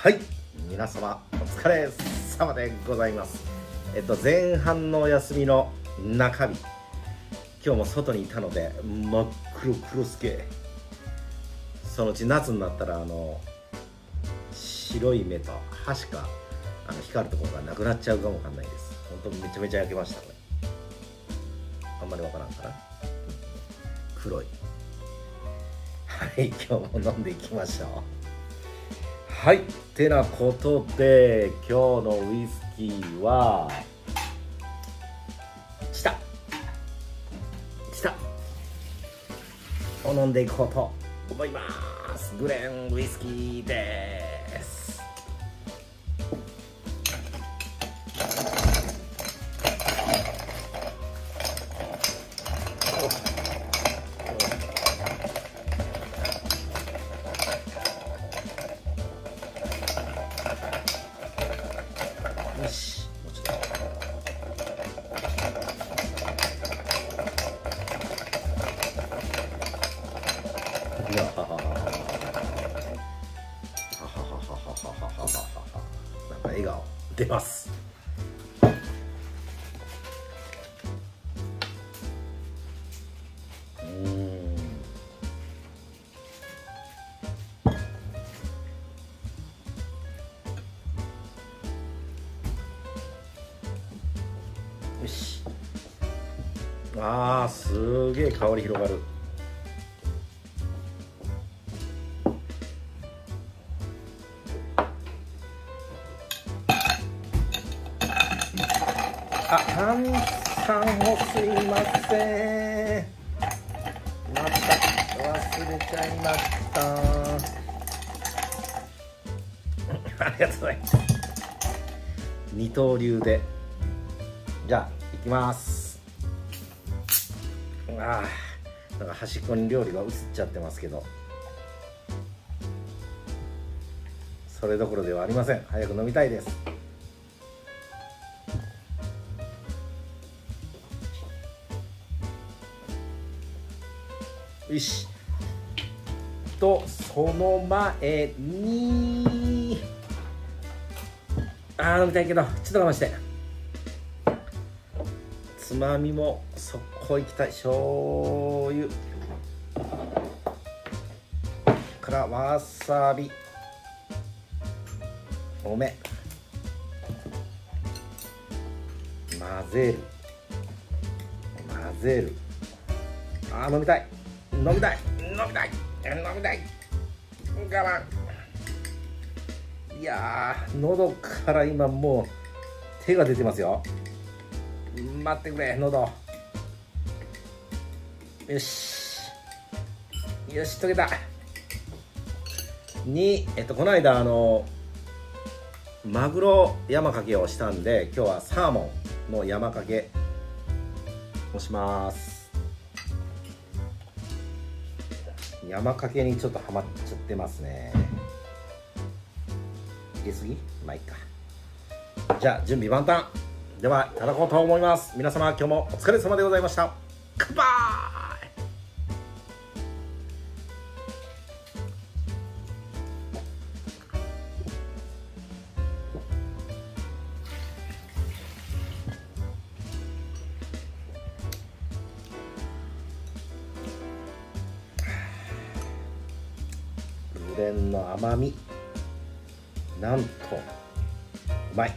はい、皆様お疲れ様でございます。前半のお休みの中日、今日も外にいたので真っ黒黒すけ。そのうち夏になったら白い目と箸か光るところがなくなっちゃうかもわかんないです。本当めちゃめちゃ焼けました。これあんまりわからんかな。黒い。はい、今日も飲んでいきましょう。はい、てなことで今日のウイスキーはチタを飲んでいこうと思います。グレンウイスキーです。よし、もうちょっと。いやはははははなんか笑顔出ます。よし。すげえ香り広がる。炭酸をすいません。また忘れちゃいました。ありがとうございます。二刀流で。じゃあ行きます。なんか端っこに料理が映っちゃってますけど、それどころではありません。早く飲みたいです。よしと、その前に飲みたいけどちょっと我慢して。つまみも速攻いきたい。醤油からわさび多め、混ぜる。飲みたい我慢。いやー、喉から今もう手が出てますよ。待ってくれ、喉。よし溶けた。この間マグロ山かけをしたんで、今日はサーモンの山かけをします。山かけにちょっとハマっちゃってますね。入れすぎ？まあいいか。じゃあ準備万端ではいただこうと思います。皆様今日もお疲れ様でございました。乾杯。グレンの甘み、なんとうまい。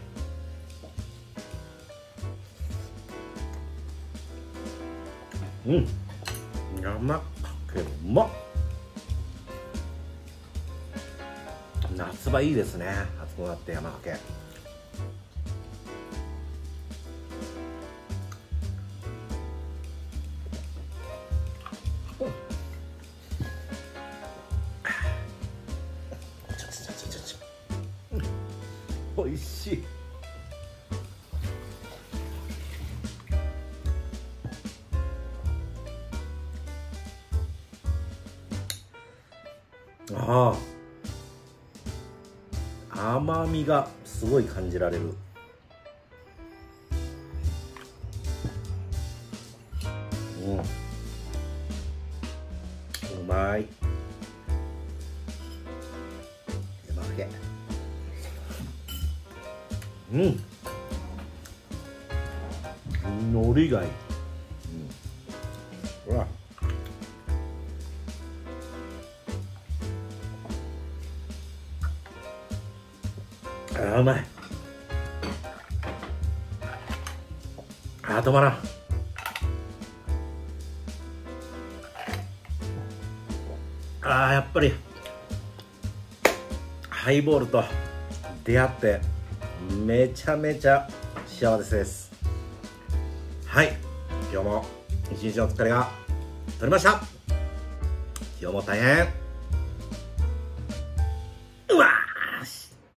山かけうまっ。夏場いいですね。暑くなって山かけ。おいしい。甘みがすごい感じられる。うまい。山かけ海苔がいい。ほら、うまい。止まらん。やっぱりハイボールと出会ってめちゃめちゃ幸せです。はい、今日も一日の疲れが取れました。今日も大変